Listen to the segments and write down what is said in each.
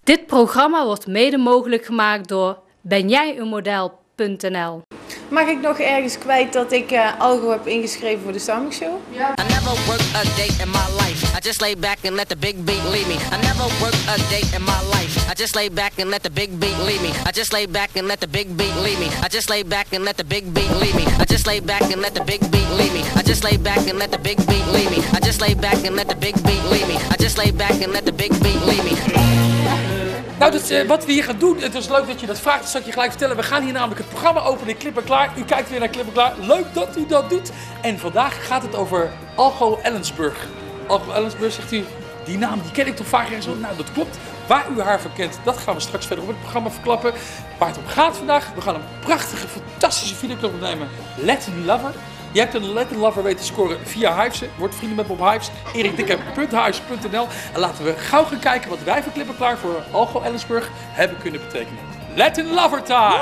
Dit programma wordt mede mogelijk gemaakt door benjijeenmodel.nl. Mag ik nog ergens kwijt dat ik Algo heb ingeschreven voor de Samix Show? Ja. I never work a day in my life. I just lay back and let the big beat lead me. I never work a day in my life. I just lay back and let the big beat lead me. I just lay back and let the big beat lead me. I just lay back and let the big beat lead me. I just lay back and let the big beat lead me. I just lay back and let the big beat lead me. I just lay back and let the big beat lead me. I just lay back and let the big beat lead me. Nou, wat we hier gaan doen, het is leuk dat je dat vraagt, dat zal ik je gelijk vertellen. We gaan hier namelijk het programma openen in Clip en Klaar. U kijkt weer naar Clip en Klaar. Leuk dat u dat doet. En vandaag gaat het over Algo Ellensburg. Algo Ellensburg, zegt u, die naam die ken ik toch vaak ergens wel? Nou, dat klopt. Waar u haar van kent, dat gaan we straks verder op het programma verklappen. Waar het om gaat vandaag, we gaan een prachtige, fantastische videoclip opnemen. Latin Lover. Je hebt een Latin Lover weten scoren via Hives. Word vrienden met Bob Hives. erikdikke.hives.nl. En laten we gauw gaan kijken wat wij van Clip en Klaar voor Algo Ellensburg hebben kunnen betekenen. Latin Lover time!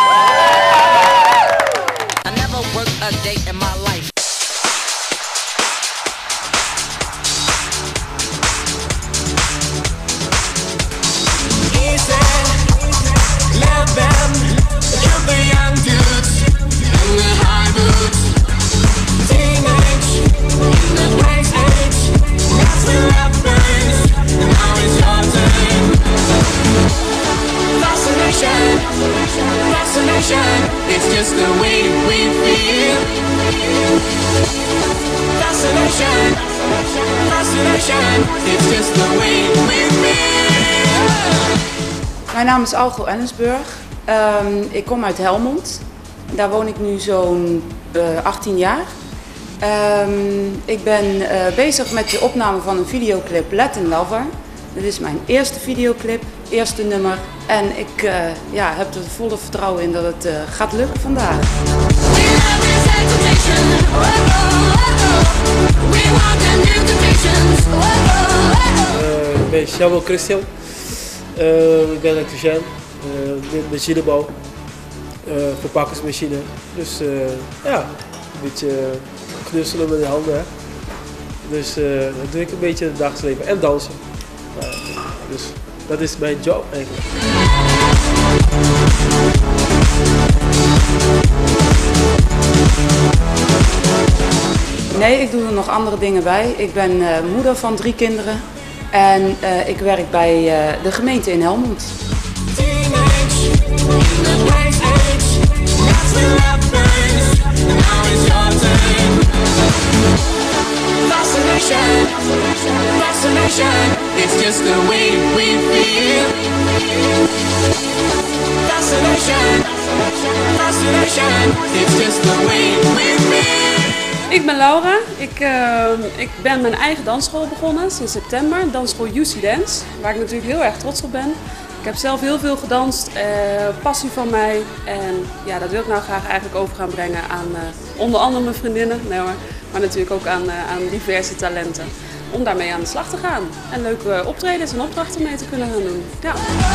I never work a day in my life. It's just the way we feel. Fascination, fascination. It's just the way we feel. Mijn naam is Algo Ellensburg. Ik kom uit Helmond. Daar woon ik nu zo'n 18 jaar. Ik ben bezig met de opname van een videoclip Latin Lover. Dit is mijn eerste videoclip, eerste nummer. En ik heb er volle vertrouwen in dat het gaat lukken vandaag. Ik ben Samuel Christian. Ik ben elektricien. In machinebouw. Verpakkingsmachine. Dus een beetje knutselen met de handen. Hè. Dus dat doe ik een beetje in het dagelijks leven. En dansen. Dus dat is mijn job eigenlijk. Nee, ik doe er nog andere dingen bij. Ik ben moeder van 3 kinderen en ik werk bij de gemeente in Helmond. It's just the way we feel. Fascination, fascination. It's just the way we feel. Ik ben Laura. Ik ben mijn eigen dansschool begonnen sinds september. Dansschool UC Dance, waar ik natuurlijk heel erg trots op ben. Ik heb zelf heel veel gedanst, passie van mij. En ja, dat wil ik nou graag eigenlijk over gaan brengen aan onder andere mijn vriendinnen. Nee hoor, maar natuurlijk ook aan diverse talenten. Om daarmee aan de slag te gaan. En leuke optredens en opdrachten mee te kunnen gaan doen. Ja.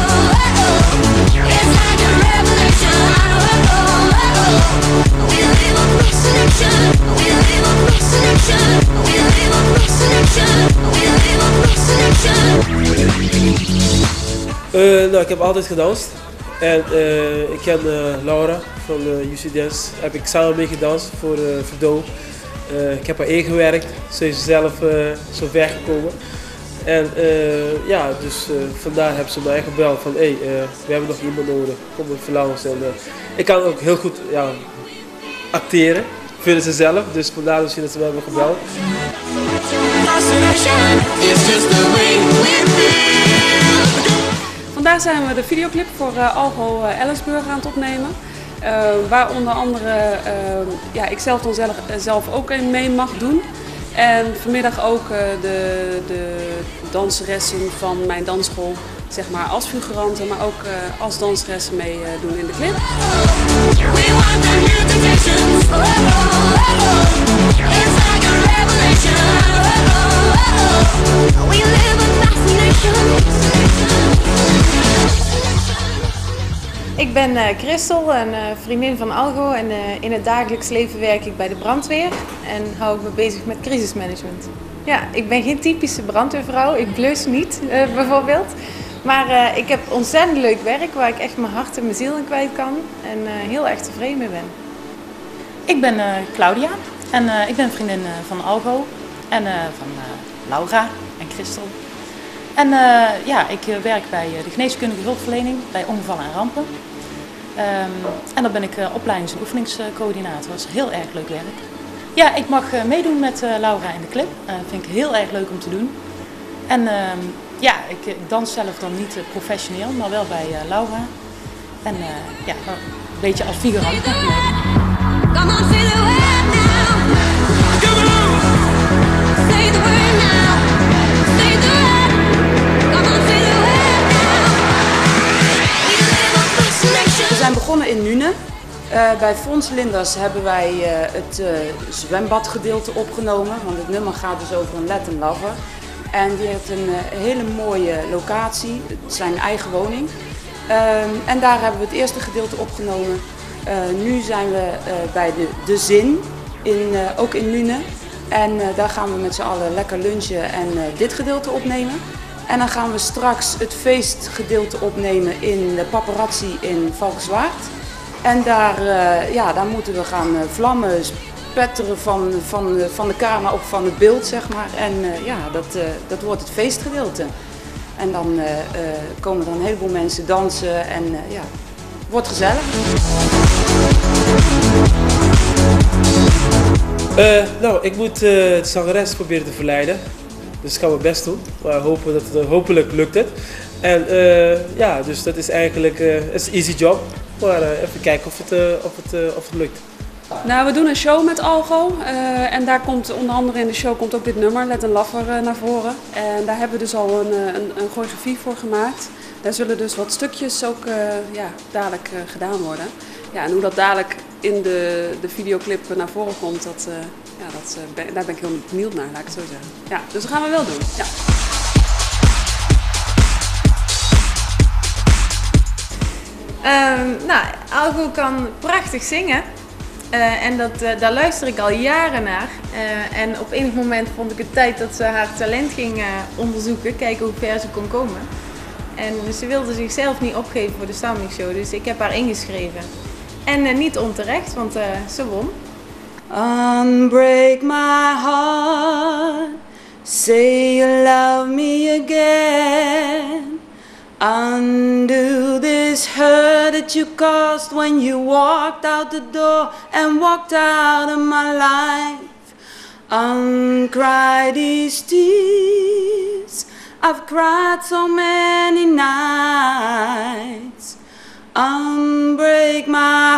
Ik heb altijd gedanst. En ik ken Laura van UC Dance. Heb ik samen mee gedanst voor Verdo. Ik heb haar ingewerkt, ze is zelf zo ver gekomen. En dus vandaar hebben ze mij gebeld van we hebben nog iemand nodig, kom even langs. En ik kan ook heel goed acteren, vinden ze zelf, dus vandaar misschien dat ze mij hebben gebeld. Vandaag zijn we de videoclip voor Algo Ellensburg aan het opnemen. Waar onder andere ik zelf dan zelf ook in mee mag doen. En vanmiddag ook de danseressen van mijn dansschool, zeg maar als figuranten, maar ook als danseressen meedoen in de clip. Ik ben Christel, een vriendin van Algo en in het dagelijks leven werk ik bij de brandweer en hou ik me bezig met crisismanagement. Ja, ik ben geen typische brandweervrouw, ik blus niet bijvoorbeeld, Maar ik heb ontzettend leuk werk waar ik echt mijn hart en mijn ziel in kwijt kan. En heel erg tevreden mee ben. Ik ben Claudia en ik ben vriendin van Algo en van Laura en Christel. En ja, ik werk bij de geneeskundige hulpverlening bij ongevallen en rampen. En dan ben ik opleidings- en oefeningscoördinator. Dat is heel erg leuk werk. Ja, ik mag meedoen met Laura in de clip. Dat vind ik heel erg leuk om te doen. En ja, ik dans zelf dan niet professioneel, maar wel bij Laura. En ja, een beetje als figurant. Come on, say the word now. Come on. Say the word now. Say the word. Come on, say the word now. We zijn begonnen in Nune. Bij Fons Linders hebben wij het zwembadgedeelte opgenomen, want het nummer gaat dus over een Latin lover. En die heeft een hele mooie locatie, zijn eigen woning. En daar hebben we het eerste gedeelte opgenomen. Nu zijn we bij de Zin, ook in Nune. En daar gaan we met z'n allen lekker lunchen en dit gedeelte opnemen. En dan gaan we straks het feestgedeelte opnemen in de Paparazzi in Valkenswaard. En daar moeten we gaan vlammen spetteren van de camera op van het beeld, zeg maar. En ja, dat wordt het feestgedeelte. En dan komen er een heleboel mensen dansen en ja, het wordt gezellig. Nou, ik moet de zangeres proberen te verleiden. Dus ik ga mijn best doen. Maar hopelijk lukt het. En ja, dus dat is eigenlijk is een easy job. Maar even kijken of het lukt. Nou, we doen een show met Algo en daar komt onder andere in de show komt ook dit nummer, Let een Laffer, naar voren. En daar hebben we dus al een choreografie voor gemaakt. Daar zullen dus wat stukjes ook ja, dadelijk gedaan worden. Ja, en hoe dat dadelijk in de videoclip naar voren komt, daar ben ik heel benieuwd naar, laat ik het zo zeggen. Ja, dus dat gaan we wel doen. Ja. Nou, Algo kan prachtig zingen. En daar luister ik al jaren naar. En op enig moment vond ik het tijd dat ze haar talent ging onderzoeken, kijken hoe ver ze kon komen. En ze wilde zichzelf niet opgeven voor de Soundmix Show, dus ik heb haar ingeschreven. En niet onterecht, want ze won. Unbreak my heart, say you love me again. Undo this hurt that you caused when you walked out the door and walked out of my life. Uncry these tears I've cried so many nights. Unbreak my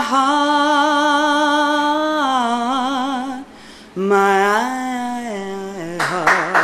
heart, my heart.